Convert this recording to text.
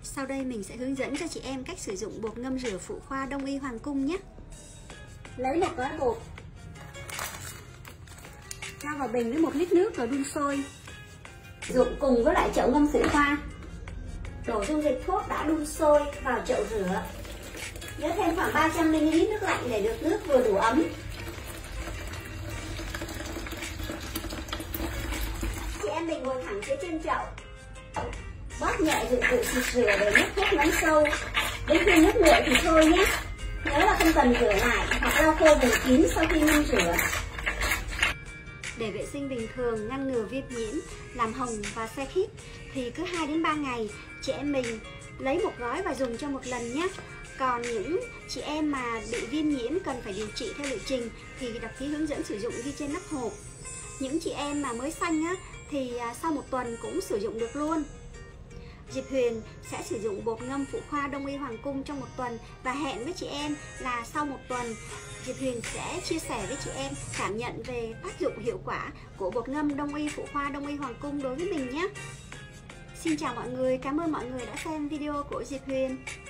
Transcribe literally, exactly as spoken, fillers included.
Sau đây mình sẽ hướng dẫn cho chị em cách sử dụng bột ngâm rửa phụ khoa Đông y Hoàng cung nhé. Lấy một gói bột, cho vào bình với một lít nước rồi đun sôi. Dùng cùng với lại chậu ngâm phụ khoa. Đổ dung dịch thuốc đã đun sôi vào chậu rửa. Nhớ thêm khoảng ba trăm mi li lít nước lạnh để được nước vừa đủ ấm. Chị em mình ngồi thẳng phía trên chậu, bóp nhẹ dụng cụ xịt rửa để nước thuốc ngấm sâu. Đến khi nước nguội thì thôi nhé. Nhớ là không cần rửa lại hoặc lau khô vùng kín sau khi ngâm rửa. Để vệ sinh bình thường, ngăn ngừa viêm nhiễm, làm hồng và xe khít thì cứ hai đến ba ngày chị em mình lấy một gói và dùng cho một lần nhé. Còn những chị em mà bị viêm nhiễm cần phải điều trị theo liệu trình thì đọc ký hướng dẫn sử dụng ghi trên nắp hộp. Những chị em mà mới sanh á, thì sau một tuần cũng sử dụng được luôn. Diệp Huyền sẽ sử dụng bột ngâm phụ khoa Đông y Hoàng cung trong một tuần và hẹn với chị em là sau một tuần Diệp Huyền sẽ chia sẻ với chị em cảm nhận về tác dụng hiệu quả của bột ngâm Đông y phụ khoa Đông y Hoàng cung đối với mình nhé. Xin chào mọi người, cảm ơn mọi người đã xem video của Diệp Huyền.